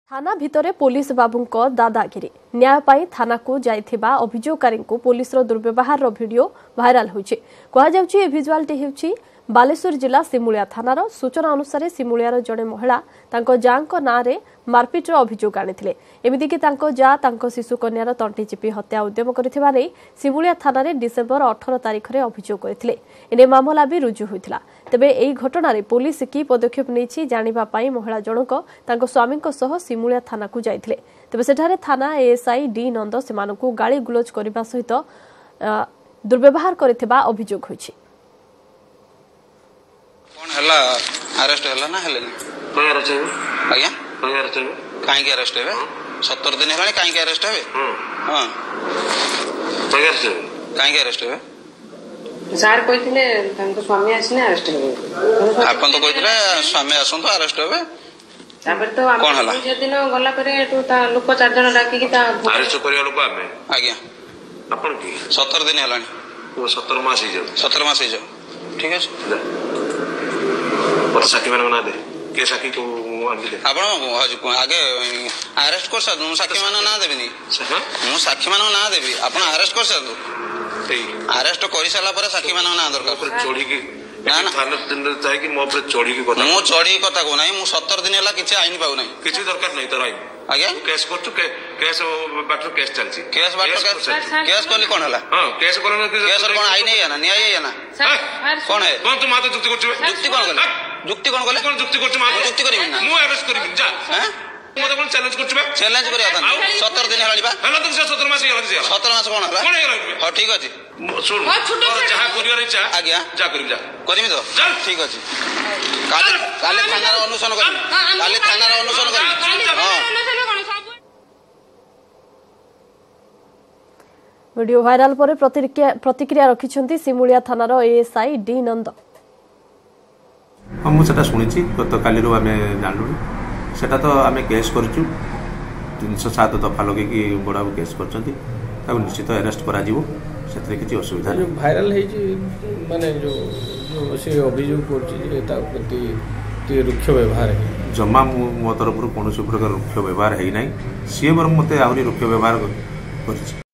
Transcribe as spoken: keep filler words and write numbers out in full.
थाना भितरे पुलिस बाबूंको दादागिरी न्याय पाई थाना को जाइथिबा अभियोगकारी को पुलिस रो दुर्व्यवहार रो वीडियो वायरल होछि। कहा जाउछि ए विजुअलटी हेउछि बालेश्वर जिला सिमुलिया थानार सूचना अनुसार सिमुलियार जड़े महिला तांको जांको नारे मारपिटर अभियोग आनिथिले। एमिति कि तांको जा तांको शिशु कन्यार तंटी चिपी हत्या उद्यम करिथिबा नै सिमुलिया थाना डिसेम्बर अठारह तारिख रे अभियोग करथिले। एने मामला भी रुजु होइथिला। तेबे एई घटना रे पुलिस की पदक्षेप नैछि जानिबा पाई महिला जनक तांको स्वामीको सह सिमुलिया थाना को जाइथिले। तेबे सेठारे थाना एएसआई डी नंद सेमानकु गाली गुलोज करिबा सहित दुर्व्यवहार करिथिबा अभियोग होइछि। कौन हला अरेस्ट हला ना हले कोई अरेस्ट है आज्ञा कोई अरेस्ट है काहे के अरेस्ट हेबे सत्तर दिन हलानी काहे के अरेस्ट हेबे हां कोई अरेस्ट है काहे के अरेस्ट हेबे सर कहिथिले तांको स्वामी आसने अरेस्ट हेबे आपन तो कहिथिले स्वामी आसन तो अरेस्ट हेबे तापर तो हम जे दिन गला परे तो ता लोक चार जण डाकी कि ता अरेस्ट करिया लोक आमे आज्ञा अपन की सत्तर दिन हलानी वो सत्तर मास ही जाऊ सत्तर मास ही जाऊ ठीक है पर साथी मानक ना दे के साथी को आंदिले आपण आगे अरेस्ट कर सादु साथी मानक ना देबेनी मु साथी मानक ना देबी आपण अरेस्ट कर सादु एई अरेस्ट करि साला पर साथी मानक ना दरकार पर चोरी की ना ना थाना दिन चाहे कि मो पर चोरी की কথা मु चोरी কথা को नाही मु सत्तर दिन हला किछि आइन पाउ नाही किछि दरकार नाही तर आई आज्ञा केस करछु के केस बाटर केस चलछि केस बाटर केस कोली कोन हला हां केस कोन केस कोन आई नहीं है ना न्याय है ना कोन है कोन तू मातो जुक्ति करछु जुक्ति कोन गले जुक्ति कोन गले कोन जुक्ति करछु मातो जुक्ति करिबि ना मु अरेस्ट करिबि जा हैं मते कोन चैलेंज करछु बे चैलेंज करिया था सत्तर दिन हलाली बा हला तो सत्तर मास ही हला सत्तर मास कोन हला कोन हेला हां ठीक अछि सुन जहां करियर इच्छा आज्ञा जा करिबि जा करिमि तो ठीक अछि काले काले थाना रो अनुसरण करिमि काले थाना रो अनुसरण करिमि हां वीडियो वायरल पर प्रतिक्रिया प्रतिक्रिया रखिछंती सिमुलिया थानार एएसआई डी नंद। हम मुझे शुणी गत काली आम जानलु सेटा तो आम केस करूँ तीन सौ सात दफा लगे बड़ा केस कर निश्चित अरेस्ट कर किसी असुविधा जो भाइराल माने जो जो से अभियोग कर रुक्ष व्यवहार है जमा मो तरफ कौन प्रकार रुक्ष व्यवहार है ना सी बर मत आहरी रुक्ष व्यवहार कर